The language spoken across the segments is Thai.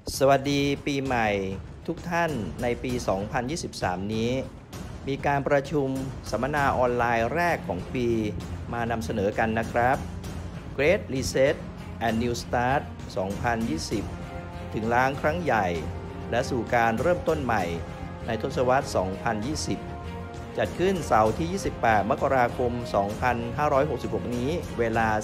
สวัสดีปีใหม่ทุกท่านในปี 2023 นี้มีการประชุมสัมมนาออนไลน์แรกของปีมานำเสนอกันนะครับ Great Reset and New Start 2020 ถึงล้างครั้งใหญ่และสู่การเริ่มต้นใหม่ในทศวรรษ 2020 จัดขึ้นเสาร์ที่ 28 มกราคม 2566 นี้เวลา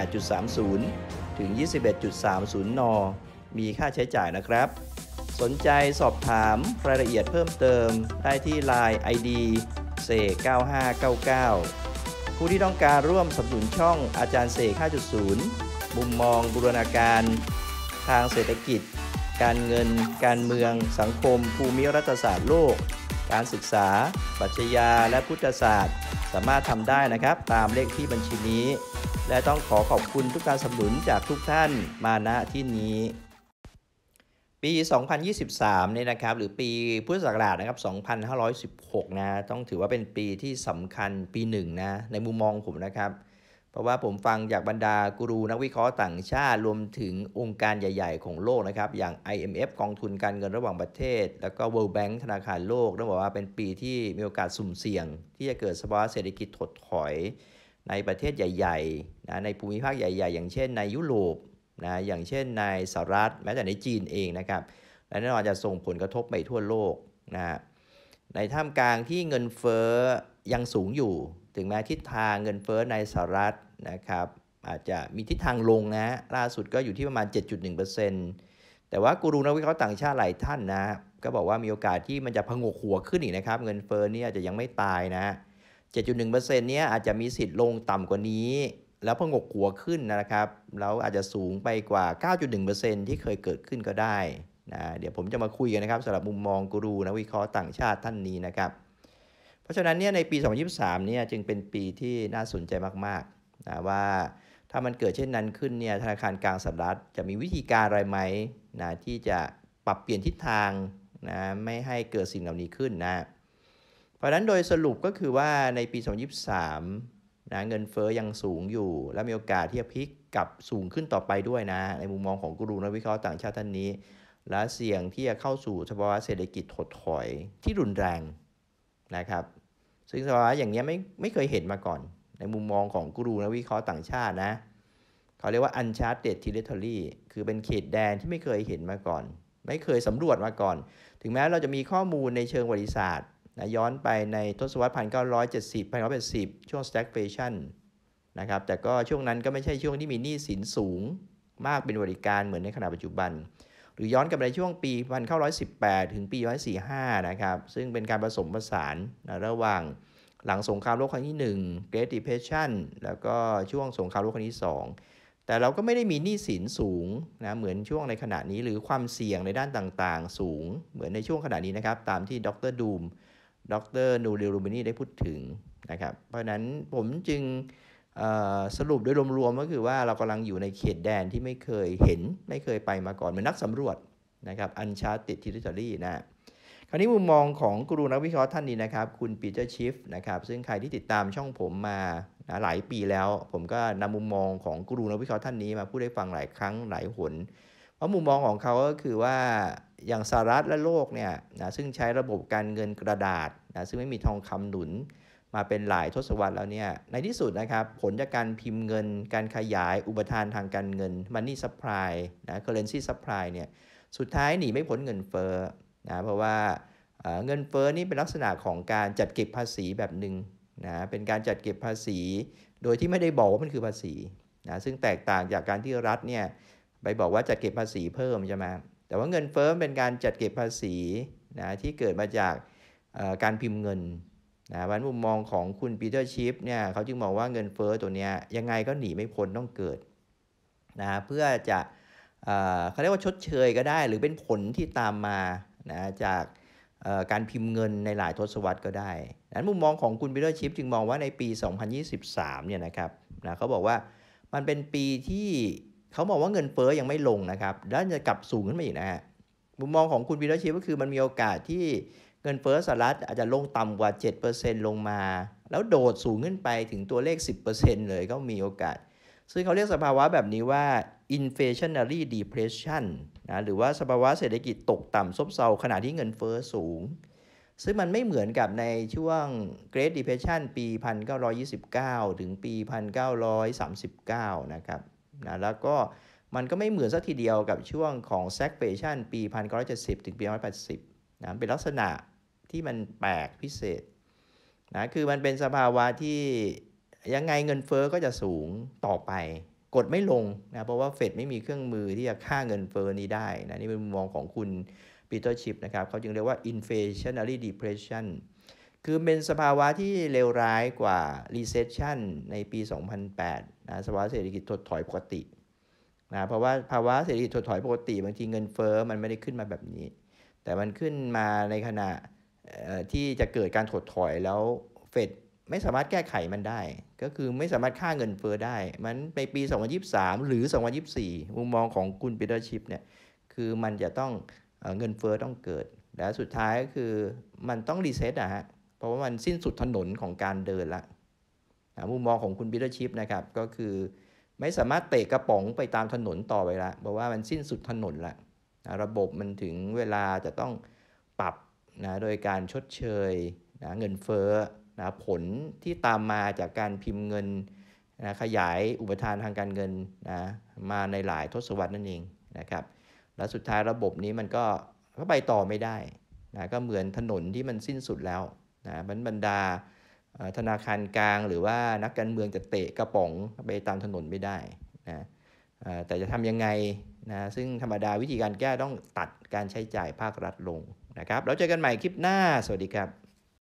18.30 ถึง 21.30 น. มีค่าใช้จ่ายนะครับสนใจสอบถามรายละเอียดเพิ่มเติมได้ที่ LINE ID เสก9599ผู้ที่ต้องการร่วมสนับสนุนช่องอาจารย์เสก 5.0 มุมมองบูรณาการทางเศรษฐกิจการเงินการเมืองสังคมภูมิรัฐศาสตร์โลกการศึกษาปรัชญาและพุทธศาสตร์สามารถทำได้นะครับตามเลขที่บัญชีนี้และต้องขอบคุณทุกการสนับสนุนจากทุกท่านมาณที่นี้ปี 2023 เนี่ยนะครับหรือปีพุทธศักราชนะครับ 2516 นะต้องถือว่าเป็นปีที่สำคัญปีหนึ่งนะในมุมมองผมนะครับเพราะว่าผมฟังจากบรรดากูรูนักวิเคราะห์ต่างชาติรวมถึงองค์การใหญ่ๆของโลกนะครับอย่าง IMF กองทุนการเงินระหว่างประเทศแล้วก็ World Bank ธนาคารโลกต้องบอกว่าเป็นปีที่มีโอกาสสุ่มเสี่ยงที่จะเกิดสภาวะเศรษฐกิจถดถอยในประเทศใหญ่ๆนะในภูมิภาคใหญ่ๆอย่างเช่นในยุโรปนะอย่างเช่นในสหรัฐแม้แต่ในจีนเองนะครับและแน่นอนจะส่งผลกระทบไปทั่วโลกนะในท่ามกลางที่เงินเฟ้อยังสูงอยู่ถึงแม้ทิศทางเงินเฟ้อในสหรัฐนะครับอาจจะมีทิศทางลงนะล่าสุดก็อยู่ที่ประมาณ 7.1% แต่ว่ากูรูนักวิเคราะห์ต่างชาติหลายท่านนะก็บอกว่ามีโอกาสที่มันจะผงกหัวขึ้นอีกนะครับเงินเฟ้อนี่อาจจะยังไม่ตายนะ 7.1% เนี้ยอาจจะมีสิทธิ์ลงต่ำกว่านี้แล้วผงกหัวขึ้นนะครับแล้วอาจจะสูงไปกว่า 9.1% ที่เคยเกิดขึ้นก็ได้นะเดี๋ยวผมจะมาคุยกันนะครับสำหรับมุมมองกูรูนักวิเคราะห์ต่างชาติท่านนี้นะครับเพราะฉะนั้นเนี่ยในปี 2023 เนี่ยจึงเป็นปีที่น่าสนใจมากๆนะว่าถ้ามันเกิดเช่นนั้นขึ้นเนี่ยธนาคารกลางสหรัฐจะมีวิธีการอะไรไหมนะที่จะปรับเปลี่ยนทิศทางนะไม่ให้เกิดสิ่งเหล่านี้ขึ้นนะเพราะฉะนั้นโดยสรุปก็คือว่าในปี 2023 นะเงินเฟ้อยังสูงอยู่และมีโอกาสที่จะพลิกกลับสูงขึ้นต่อไปด้วยนะในมุมมองของกูรูนักวิเคราะห์ต่างชาติท่านนี้และเสี่ยงที่จะเข้าสู่สภาวะเศรษฐกิจถดถอยที่รุนแรงนะครับซึ่งสภาวะอย่างนี้ไม่เคยเห็นมาก่อนในมุมมองของกูรูนักวิเคราะห์ต่างชาตินะเขาเรียกว่า uncharted territory คือเป็นเขตแดนที่ไม่เคยเห็นมาก่อนไม่เคยสำรวจมาก่อนถึงแม้เราจะมีข้อมูลในเชิงประวัติศาสตร์นะย้อนไปในทศวรรษ 1970 1980 ช่วง stagflation นะครับแต่ก็ช่วงนั้นก็ไม่ใช่ช่วงที่มีหนี้สินสูงมากเป็นบริการเหมือนในขณะปัจจุบันหรือย้อนกลับไปในช่วงปี 1918 ถึงปี 1945 นะครับซึ่งเป็นการผสมผสานนะระหว่างหลังสงครามโลกครั้งที่ 1 Great Depression แล้วก็ช่วงสงครามโลกครั้งที่ 2แต่เราก็ไม่ได้มีหนี้สินสูงนะเหมือนช่วงในขณะนี้หรือความเสี่ยงในด้านต่างๆสูงเหมือนในช่วงขณะนี้นะครับตามที่ดร.ดูมดร.นูริลลูมินีได้พูดถึงนะครับเพราะนั้นผมจึงสรุปโดยรวมๆก็คือว่าเรากำลังอยู่ในเขตแดนที่ไม่เคยเห็นไม่เคยไปมาก่อนเหมือนนักสำรวจนะครับ Uncharted Territory นะคราวนี้มุมมองของกูรูนักวิเคราะห์ท่านนี้นะครับคุณปีเตอร์ชิฟนะครับซึ่งใครที่ติดตามช่องผมมาหลายปีแล้วผมก็นำมุมมองของกูรูนักวิเคราะห์ท่านนี้มาพูดให้ฟังหลายครั้งหลายหนเพราะมุมมองของเขาก็คือว่าอย่างสหรัฐและโลกเนี่ยนะซึ่งใช้ระบบการเงินกระดาษนะซึ่งไม่มีทองคำหนุนมาเป็นหลายทศวรรษแล้วเนี่ยในที่สุดนะครับผลจากการพิมพ์เงินการขยายอุปทานทางการเงิน Money Supply นะ Currency Supply เนี่ยสุดท้ายหนีไม่พ้นเงินเฟ้อนะเพราะว่าเงินเฟ้อนี่เป็นลักษณะของการจัดเก็บภาษีแบบหนึ่งนะเป็นการจัดเก็บภาษีโดยที่ไม่ได้บอกว่ามันคือภาษีนะซึ่งแตกต่างจากการที่รัฐเนี่ยไปบอกว่าจัดเก็บภาษีเพิ่มใช่ไหมแต่ว่าเงินเฟ้อเป็นการจัดเก็บภาษีนะที่เกิดมาจากการพิมพ์เงินนะวันมุมมองของคุณปีเตอร์ชิฟเนี่ยเขาจึงมองว่าเงินเฟ้อตัวนี้ยังไงก็หนีไม่พ้นต้องเกิดนะเพื่อจะเขาเรียกว่าชดเชยก็ได้หรือเป็นผลที่ตามมานะจากการพิมพ์เงินในหลายทศวรรษก็ได้นั้นมุมมองของคุณปีเตอร์ชิฟจึงมองว่าในปี 2023 เนี่ยนะครับนะเขาบอกว่ามันเป็นปีที่เขามองว่าเงินเฟ้อยังไม่ลงนะครับแล้วจะกลับสูงขึ้นมาอีกนะฮะมุมมองของคุณปีเตอร์ชิฟก็คือมันมีโอกาสที่เงินเฟ้อสหรัฐอาจจะลงต่ำกว่า 7% ลงมาแล้วโดดสูงขึ้นไปถึงตัวเลข 10% เลยก็มีโอกาสซึ่งเขาเรียกสภาวะแบบนี้ว่า inflationary depression นะหรือว่าสภาวะเศรษฐกิจตกต่ำซบเซาขณะที่เงินเฟ้อสูงซึ่งมันไม่เหมือนกับในช่วง Great Depression ปี 1929 ถึงปี 1939 นะครับนะแล้วก็มันก็ไม่เหมือนสักทีเดียวกับช่วงของ Stagflation ปี 1970 ถึงปี 1980 นะเป็นลักษณะที่มันแปลกพิเศษนะคือมันเป็นสภาวะที่ยังไงเงินเฟ้อก็จะสูงต่อไปกดไม่ลงนะเพราะว่าเฟดไม่มีเครื่องมือที่จะฆ่าเงินเฟ้อนี้ได้นะนี่เป็นมุมมองของคุณปีเตอร์ชิพนะครับเขาจึงเรียกว่า inflationary depression คือเป็นสภาวะที่เลวร้ายกว่า recession ในปี 2008 นะสภาวะเศรษฐกิจถดถอยปกตินะเพราะว่าภาวะเศรษฐกิจถดถอยปกติบางทีเงินเฟ้อมันไม่ได้ขึ้นมาแบบนี้แต่มันขึ้นมาในขณะที่จะเกิดการถดถอยแล้วเฟดไม่สามารถแก้ไขมันได้ก็คือไม่สามารถฆ่าเงินเฟ้อได้มันในปี 2023 หรือ 2024 มุมมองของคุณปีเตอร์ชิพเนี่ยคือมันจะต้องเงินเฟ้อต้องเกิดและสุดท้ายก็คือมันต้องรีเซ็ตฮะเพราะว่ามันสิ้นสุดถนนของการเดินละมุมมองของคุณปีเตอร์ชิพนะครับก็คือไม่สามารถเตะกระป๋องไปตามถนนต่อไปละเพราะว่ามันสิ้นสุดถนนละระบบมันถึงเวลาจะต้องปรับนะโดยการชดเชยนะเงินเฟ้อนะผลที่ตามมาจากการพิมพ์เงินนะขยายอุปทานทางการเงินนะมาในหลายทศวรรษนั่นเองนะครับแล้วสุดท้ายระบบนี้มันก็ไปต่อไม่ได้นะก็เหมือนถนนที่มันสิ้นสุดแล้วนะบรรดาธนาคารกลางหรือว่านักการเมืองจะเตะกระป๋องไปตามถนนไม่ได้นะแต่จะทำยังไงนะซึ่งธรรมดาวิธีการแก้ต้องตัดการใช้จ่ายภาครัฐลงนะครับแล้วเจอกันใหม่คลิปหน้าสวัสดีครับ